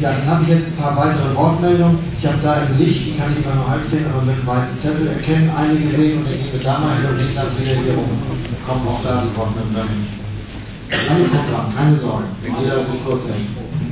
Ja, dann habe ich jetzt ein paar weitere Wortmeldungen. Ich habe da im Licht, die kann ich mal nur halb sehen, aber mit dem weißen Zettel erkennen, einige sehen und ich gebe damals und ich dann wieder hier rum. Kommen auch da die Wortmeldungen dahin. Alle kommen dran, keine Sorgen, wenn jeder so kurz hängt.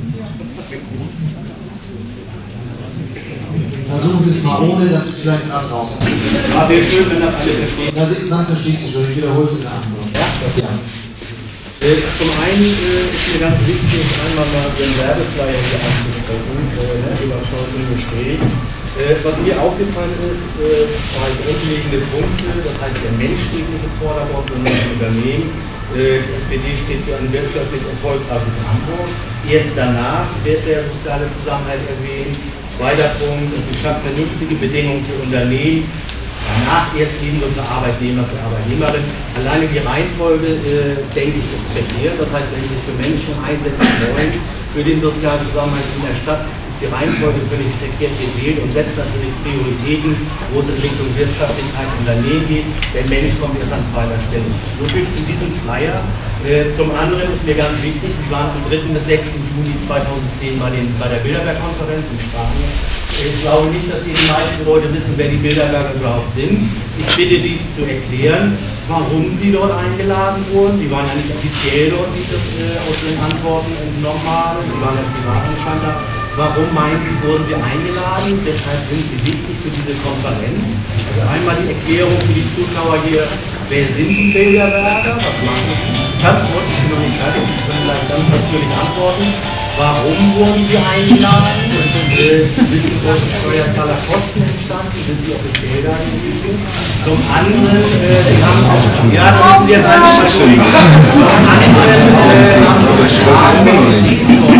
Versuchen Sie es mal ohne, dass es vielleicht gerade raus ist. Aber wäre schön, wenn das alle verstehen. Dann versteht Sie schon, ich wiederhole es in der Antwort. Ja. Zum einen ist mir ganz wichtig, einmal mal den Werbeflyer hier anzusprechen, über Chancen im Gespräch. Was mir aufgefallen ist, zwei grundlegende Punkte, das heißt, der Mensch steht nicht im Vordergrund, sondern das Unternehmen. Die SPD steht für ein wirtschaftlich erfolgreiches Hamburg. Erst danach wird der soziale Zusammenhalt erwähnt. Zweiter Punkt, wir schaffen vernünftige Bedingungen für Unternehmen. Danach erst ebenso für Arbeitnehmer, für Arbeitnehmerinnen. Alleine die Reihenfolge, denke ich, ist verkehrt. Das heißt, wenn Sie sich für Menschen einsetzen wollen, für den sozialen Zusammenhalt in der Stadt, ist die Reihenfolge völlig verkehrt gewählt und setzt natürlich Prioritäten, wo es in Richtung Wirtschaftlichkeit und Unternehmen geht. Der Mensch kommt erst an zweiter Stelle. So viel zu diesem Flyer. Zum anderen ist mir ganz wichtig, Sie waren am 3. bis 6. Juni 2010 bei der Bilderberg-Konferenz in Spanien. Ich glaube nicht, dass die meisten Leute wissen, wer die Bilderberger überhaupt sind. Ich bitte dies zu erklären, warum sie dort eingeladen wurden. Sie waren ja nicht offiziell dort, wie ich das aus den Antworten entnommen habe. Sie waren ja Privatanstandler. Warum meinen Sie, wurden Sie eingeladen? Deshalb sind Sie wichtig für diese Konferenz. Also einmal die Erklärung für die Zuschauer hier, wer sind die Bilderberger? Was machen die? Das muss ich noch nicht fertig. Sie können gleich ganz natürlich antworten. Warum wurden Sie eingeladen? Sind die großen Steuerzahlerkosten entstanden? Sind Sie offiziell da gewesen? Zum anderen, Sie haben auch, ja, da müssen Sie jetzt einfach mal durch. Zum anderen haben Sie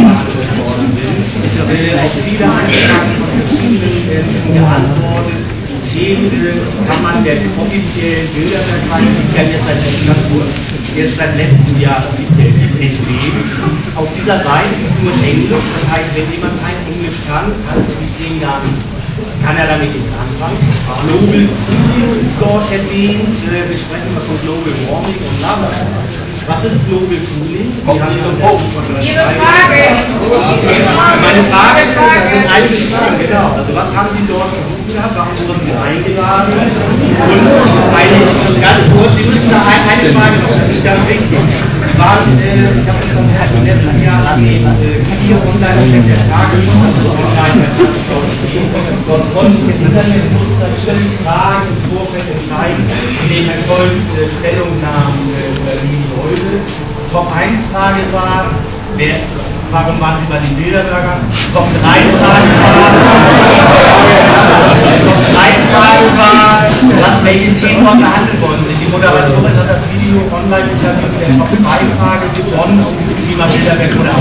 auf viele Anfragen von verschiedenen geantwortet. Themen kann man der offiziellen Bilderberg, ist ja jetzt seit letztem Jahr offiziell entgegen. Auf dieser Seite ist nur Englisch, das heißt, wenn jemand kein Englisch kann er die Themen gar nicht, kann er damit nichts anfangen. Global Cooling ist dort erwähnt, wir sprechen mal von Global Warming und bla. Was ist Global Cooling? Ihre Frage. Meine Frage, das sind einige Fragen, genau. Also was haben Sie dort gesucht gehabt? Warum wurden Sie eingeladen? Und ganz kurz, Sie müssen da eine Frage noch, das ist ganz wichtig. Sie waren, ich habe das im letzten Jahr hier online der Tagesschau online dort konnten Sie im Internet ständig Fragen ins Vorfeld entscheiden, in denen Herr Scholz Stellungnahmen übernehmen sollte. Top 1 Frage war, warum waren Sie bei den Bilderbergern? Top 3 Frage war, welche Themen dort behandelt worden sind. Die Moderatorin hat das Video online interviewt, der Top 2 Frage gewonnen, Thema Bilderberg oder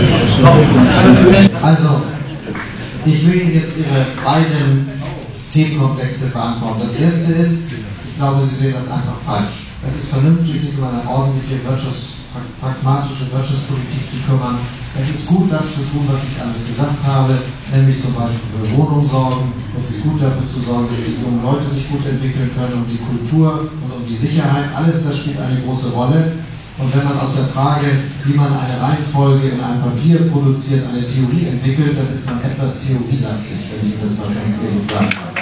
auch. Also, ich will Ihnen jetzt Ihre beiden Themenkomplexe beantworten. Das erste ist, ich glaube, Sie sehen das einfach falsch. Es ist vernünftig, sich um eine ordentliche pragmatische Wirtschaftspolitik zu kümmern. Es ist gut, das zu tun, was ich alles gesagt habe, nämlich zum Beispiel für Wohnung sorgen. Es ist gut, dafür zu sorgen, dass die jungen Leute sich gut entwickeln können, um die Kultur und um die Sicherheit. Alles das spielt eine große Rolle. Und wenn man aus der Frage, wie man eine Reihenfolge in einem Papier produziert, eine Theorie entwickelt, dann ist man etwas theorielastig, wenn ich das mal ganz ehrlich sagen kann.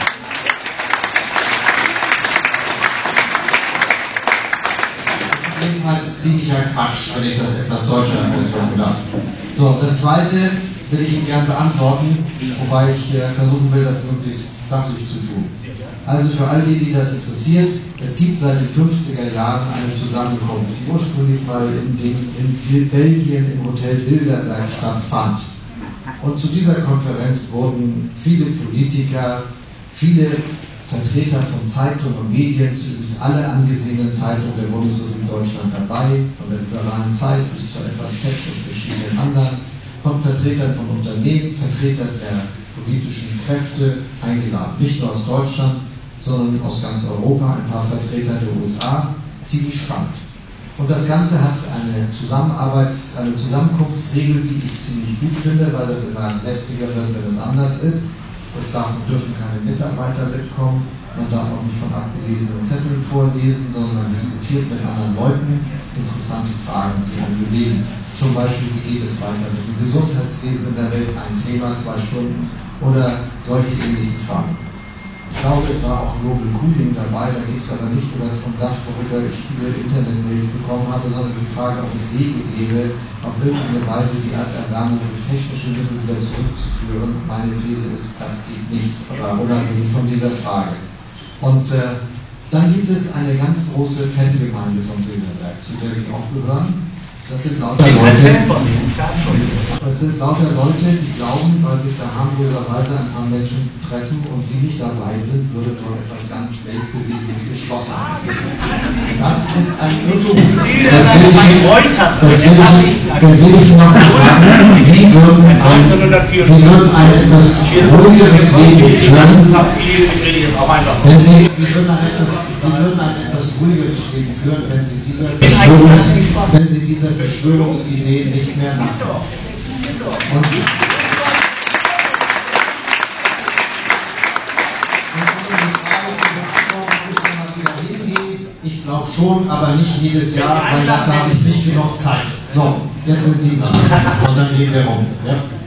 Jedenfalls ziemlicher Quatsch, wenn ich das etwas deutscher ausdrücken darf. So, das zweite will ich Ihnen gerne beantworten, wobei ich versuchen will, das möglichst sachlich zu tun. Also für all die das interessiert, es gibt seit den 50er Jahren eine Zusammenkunft, die ursprünglich mal in Belgien im Hotel Bilderberg stattfand. Und zu dieser Konferenz wurden viele Politiker, viele Vertreter von Zeitungen und Medien, übrigens alle angesehenen Zeitungen der Bundesrepublik Deutschland dabei, von der Liberalen Zeit bis zur FAZ und verschiedenen anderen, von Vertretern von Unternehmen, Vertretern der politischen Kräfte eingeladen. Nicht nur aus Deutschland, sondern aus ganz Europa, ein paar Vertreter der USA, ziemlich spannend. Und das Ganze hat eine Zusammenkunftsregel, die ich ziemlich gut finde, weil das immer lästiger wird, wenn es anders ist. Es dürfen keine Mitarbeiter mitkommen, man darf auch nicht von abgelesenen Zetteln vorlesen, sondern man diskutiert mit anderen Leuten interessante Fragen, die einen bewegen. zum Beispiel, wie geht es weiter mit dem Gesundheitswesen in der Welt, ein Thema, 2 Stunden oder solche ähnlichen Fragen. Ich glaube, es war auch Global Cooling dabei, da geht es aber nicht um das, worüber ich viele Internetmails bekommen habe, sondern die Frage, ob es Wege gäbe, auf irgendeine Weise die Erderwärmung durch technische Mittel wieder zurückzuführen. Meine These ist, das geht nicht, aber unabhängig von dieser Frage. Und dann gibt es eine ganz große Fangemeinde von Bilderberg, zu der Sie auch gehören. Das sind lauter Leute, die glauben, weil sich da harmloserweise ein paar Menschen treffen und sie nicht dabei sind, würde dort etwas ganz Weltbewegendes geschlossen werden. Das ist ein Irrtum. Das will ich noch mal sagen. Sie würden ein etwas ruhigeres Leben führen. Sie würden ein etwas ruhigeres Leben führen, wenn Sie dieser Verschwörungsidee nicht mehr nachkommen. Und ich glaube schon, aber nicht jedes Jahr, weil dafür habe ich nicht genug Zeit. So, jetzt sind Sie dran. Und dann gehen wir rum. Ja?